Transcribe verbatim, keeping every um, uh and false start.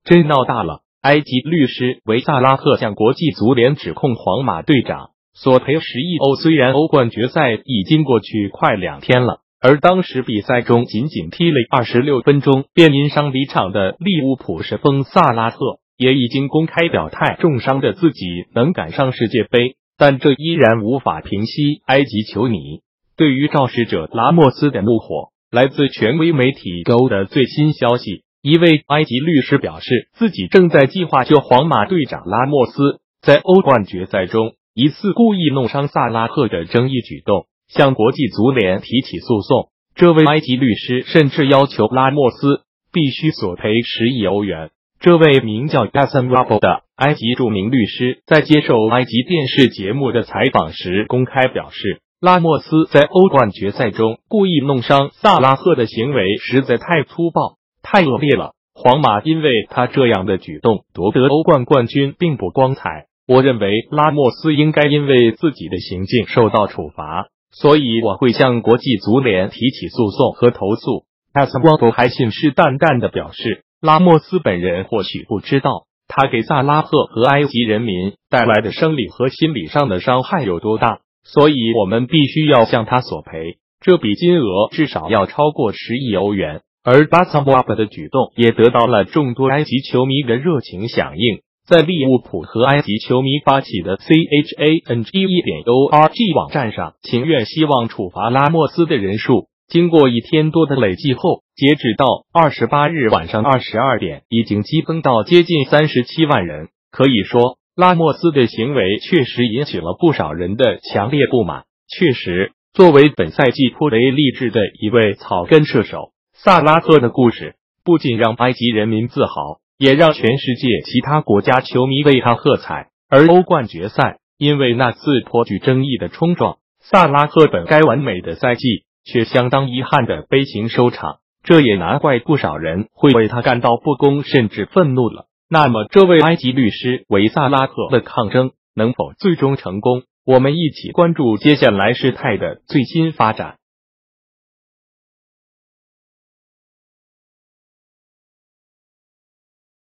真闹大了。埃及律师维萨拉赫向国际足联指控皇马队长索赔十亿欧。虽然欧冠决赛已经过去快两天了，而当时比赛中仅仅踢了二十六分钟便因伤离场的利物浦神锋萨拉赫也已经公开表态，重伤的自己能赶上世界杯，但这依然无法平息埃及球迷对于肇事者拉莫斯的怒火。来自权威媒体 Goal 的最新消息，一位埃及律师表示，自己正在计划就皇马队长拉莫斯在欧冠决赛中疑似故意弄伤萨拉赫的争议举动向国际足联提起诉讼。这位埃及律师甚至要求拉莫斯必须索赔十亿欧元。这位名叫 Hassan Rabo 的埃及著名律师在接受埃及电视节目的采访时公开表示，拉莫斯在欧冠决赛中故意弄伤萨拉赫的行为实在太粗暴、太恶劣了。皇马因为他这样的举动夺得欧冠冠军并不光彩，我认为拉莫斯应该因为自己的行径受到处罚，所以我会向国际足联提起诉讼和投诉。Hassan Rabo 还信誓旦旦地表示，拉莫斯本人或许不知道他给萨拉赫和埃及人民带来的生理和心理上的伤害有多大，所以我们必须要向他索赔，这笔金额至少要超过十亿欧元。而 Hassan Rabo 的举动也得到了众多埃及球迷的热情响应。在利物浦和埃及球迷发起的 C H A N G 点 org 网站上，情愿希望处罚拉莫斯的人数经过一天多的累计后，截止到二十八日晚上二十二点，已经激增到接近三十七万人。可以说，拉莫斯的行为确实引起了不少人的强烈不满。确实，作为本赛季颇为励志的一位草根射手，萨拉赫的故事不仅让埃及人民自豪，也让全世界其他国家球迷为他喝彩。而欧冠决赛因为那次颇具争议的冲撞，萨拉赫本该完美的赛季却相当遗憾的悲情收场，这也难怪不少人会为他感到不公甚至愤怒了。那么这位埃及律师维萨拉赫的抗争能否最终成功？我们一起关注接下来事态的最新发展。